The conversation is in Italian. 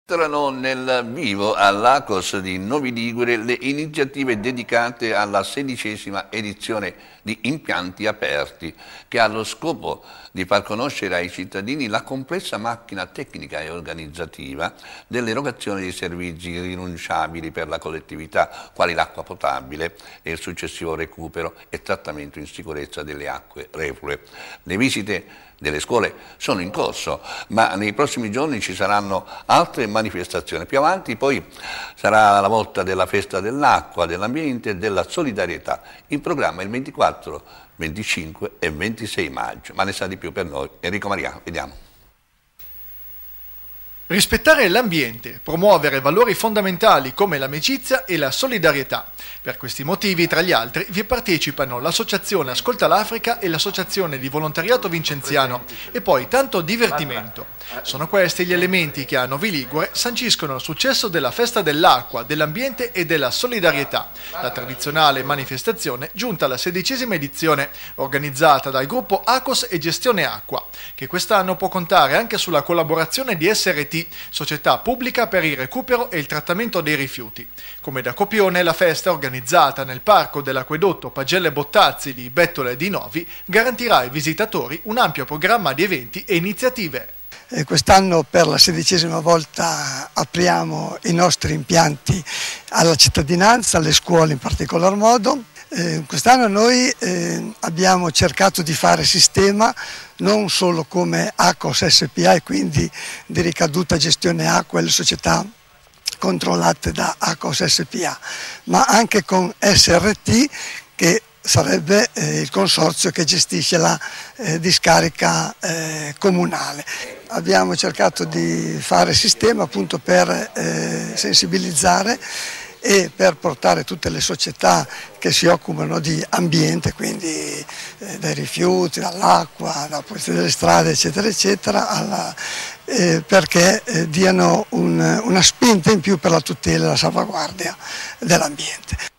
Entrano nel vivo all'Acos di Novi Ligure le iniziative dedicate alla 16ª edizione di Impianti Aperti, che ha lo scopo di far conoscere ai cittadini la complessa macchina tecnica e organizzativa dell'erogazione di servizi irrinunciabili per la collettività, quali l'acqua potabile e il successivo recupero e trattamento in sicurezza delle acque reflue. Le visite delle scuole sono in corso, ma nei prossimi giorni ci saranno altre manifestazioni. Più avanti poi sarà la volta della festa dell'acqua, dell'ambiente e della solidarietà. Il programma è il 24, 25 e 26 maggio, ma ne sa di più per noi Enrico Mariano. Vediamo. Rispettare l'ambiente, promuovere valori fondamentali come l'amicizia e la solidarietà. Per questi motivi, tra gli altri, vi partecipano l'Associazione Ascolta l'Africa e l'Associazione di Volontariato Vincenziano e poi tanto divertimento. Sono questi gli elementi che a Novi Ligure sanciscono il successo della Festa dell'Acqua, dell'Ambiente e della Solidarietà, la tradizionale manifestazione giunta alla 16ª edizione, organizzata dal gruppo Acos e Gestione Acqua, che quest'anno può contare anche sulla collaborazione di SRT, società pubblica per il recupero e il trattamento dei rifiuti. Come da copione, la festa organizzata nel parco dell'acquedotto Pagelle Bottazzi di Bettole di Novi garantirà ai visitatori un ampio programma di eventi e iniziative. Quest'anno per la 16ª volta apriamo i nostri impianti alla cittadinanza, alle scuole in particolar modo. Quest'anno noi abbiamo cercato di fare sistema non solo come Acos SPA e quindi di ricaduta gestione acqua e le società controllate da Acos SPA, ma anche con SRT, che sarebbe il consorzio che gestisce la discarica comunale. Abbiamo cercato di fare sistema appunto per sensibilizzare e per portare tutte le società che si occupano di ambiente, quindi dai rifiuti, dall'acqua, dalla pulizia delle strade, eccetera, eccetera, perché diano una spinta in più per la tutela e la salvaguardia dell'ambiente.